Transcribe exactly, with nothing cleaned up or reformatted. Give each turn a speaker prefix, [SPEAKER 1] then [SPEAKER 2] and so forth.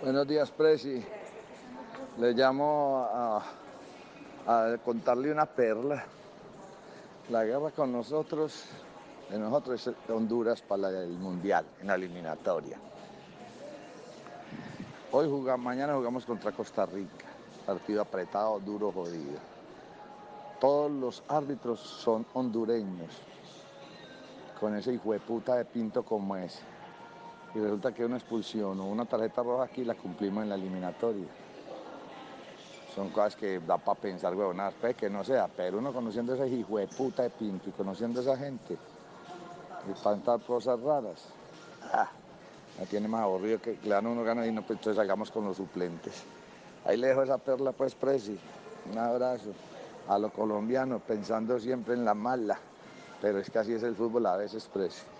[SPEAKER 1] Buenos días, Presi. Le llamo a, a contarle una perla. La guerra con nosotros, de nosotros es Honduras para el Mundial, en la eliminatoria. Hoy jugamos, mañana jugamos contra Costa Rica. Partido apretado, duro, jodido. Todos los árbitros son hondureños, con ese hijo de puta de Pinto como ese. Y resulta que una expulsión o una tarjeta roja aquí la cumplimos en la eliminatoria. Son cosas que da para pensar, huevonadas, puede que no sea, pero uno conociendo a ese hijo de puta de Pinto y conociendo a esa gente y tantas cosas raras, ah, me tiene más aburrido que le dan uno ganas y no, pues entonces salgamos con los suplentes. Ahí le dejo esa perla, pues, Presi. Un abrazo a los colombianos, pensando siempre en la mala, pero es que así es el fútbol a veces, Presi.